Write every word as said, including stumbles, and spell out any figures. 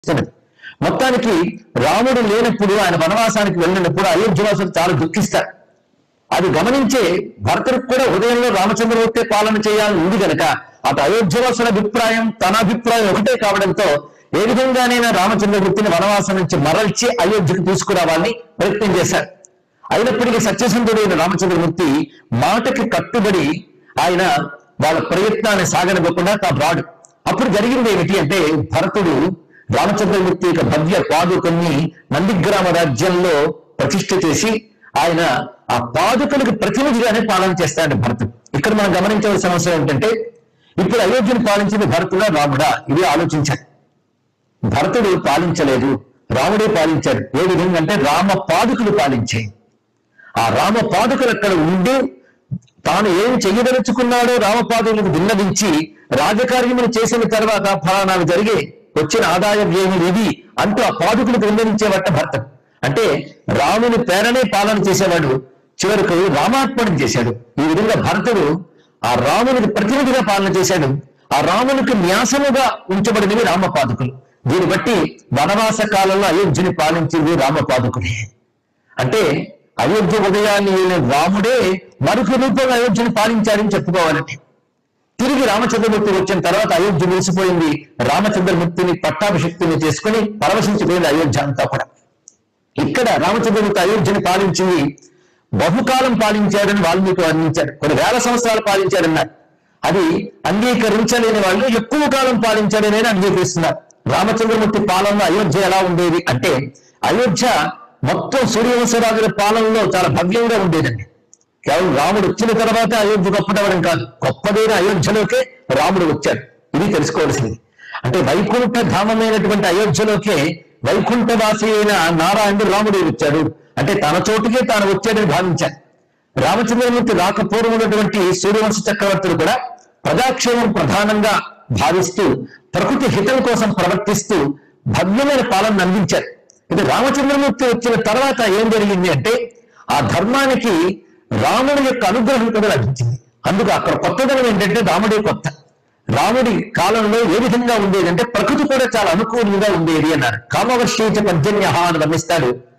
మొత్తానికి రాముడు లేనప్పుడు ఆయన వనవాసానికి వెళ్ళినప్పుడు అయోధ్యవాసులు చాలా దుఃఖిస్తారు. అది గమనించే భరతుడికి కూడా హృదయంలో రామచంద్రమూర్తి పాలన చేయాలని ఉంది కనుక అటు అయోధ్యవాసుల అభిప్రాయం తన అభిప్రాయం ఒకటే కావడంతో ఏ విధంగానైనా రామచంద్రమూర్తిని వనవాసం నుంచి మరల్చి అయోధ్యకు తీసుకురావాలని ప్రయత్నం చేశారు. అయినప్పటికీ సత్యసంధుడైన రామచంద్రమూర్తి మాటకి కట్టుబడి ఆయన వాళ్ళ ప్రయత్నాన్ని సాగనివ్వకుండా రాడు. అప్పుడు జరిగింది ఏమిటి అంటే భరతుడు రామచంద్రమూర్తి యొక్క భవ్య పాదుకల్ని నందిగ్రామ రాజ్యంలో ప్రతిష్ఠ చేసి ఆయన ఆ పాదుకలకు ప్రతినిధిగానే పాలన చేస్తాడు భరతుడు. ఇక్కడ మనం గమనించవలసిన అవసరం ఏంటంటే ఇప్పుడు అయోధ్యను పాలించింది భరతుడా రాముడా ఇది ఆలోచించాడు. భరతుడు పాలించలేదు, రాముడే పాలించాడు. ఏ విధంగా అంటే రామ పాదుకలు పాలించాయి. ఆ రామ పాదుకలు అక్కడ ఉండి తాను ఏం చెయ్యదలుచుకున్నాడో రామపాదులకు విన్నవించి రాజకార్యములు చేసిన తర్వాత ఫలానాలు జరిగే వచ్చిన ఆదాయం ఏమి ఇది అంటూ ఆ పాదుకులకు విన్నవించేవట భర్త. అంటే రాముని పేరనే పాలన చేసేవాడు చివరకు రామార్పణం చేశాడు. ఈ విధంగా భరతుడు ఆ రామునికి ప్రతినిధిగా పాలన చేశాడు. ఆ రామునికి న్యాసముగా ఉంచబడినవి రామపాదుకులు. దీన్ని బట్టి వనవాస కాలంలో అయోధ్యని పాలించింది రామపాదుకులే. అంటే అయోధ్య ఉదయాన్ని రాముడే మరొక రూపంగా అయోధ్యను పాలించారని చెప్పుకోవాలంటే తిరిగి రామచంద్రమూర్తి వచ్చిన తర్వాత అయోధ్య ముగిసిపోయింది. రామచంద్రమూర్తిని పట్టాభిషక్తిని చేసుకుని పరవశించిపోయింది అయోధ్య అంతా కూడా. ఇక్కడ రామచంద్రమూర్తి అయోధ్యని పాలించింది బహుకాలం పాలించాడని వాల్మీకి వర్ణించాడు. కొన్ని వేల సంవత్సరాలు పాలించాడన్నారు. అది అంగీకరించలేని వాళ్ళు ఎక్కువ కాలం పాలించాడని అంగీకరిస్తున్నారు. రామచంద్రమూర్తి పాలనలో అయోధ్య ఎలా ఉండేది అంటే అయోధ్య మొత్తం సూర్యవంశరాజుల పాలనలో చాలా భవ్యంగా ఉండేదండి. కేవలం రాముడు వచ్చిన తర్వాత అయోధ్య గొప్పటవడం కాదు, గొప్పదైన అయోధ్యలోకే రాముడు వచ్చాడు. ఇది తెలుసుకోవాల్సింది. అంటే వైకుంఠ ధామమైనటువంటి అయోధ్యలోకే వైకుంఠవాసి అయిన నారాయణుడు రాముడు వచ్చాడు. అంటే తన చోటుకే తాను వచ్చాడని భావించాడు. రామచంద్రమూర్తి రాకపూర్వం ఉన్నటువంటి సూర్యవంశ చక్రవర్తులు కూడా ప్రజాక్షేమం ప్రధానంగా భావిస్తూ ప్రకృతి హితం కోసం ప్రవర్తిస్తూ భవ్యమైన పాలన అందించారు. ఇది రామచంద్రమూర్తి వచ్చిన తర్వాత ఏం జరిగింది అంటే ఆ ధర్మానికి రాముడి యొక్క అనుగ్రహం కూడా లభించింది. అందుకు అక్కడ కొత్తదనం ఏంటంటే రాముడే కొత్త. రాముడి కాలంలో ఏ విధంగా ఉండేది అంటే ప్రకృతి కూడా చాలా అనుకూలంగా ఉండేది అన్నారు. కామవర్షీచ పర్జన్య అని వర్ణిస్తాడు.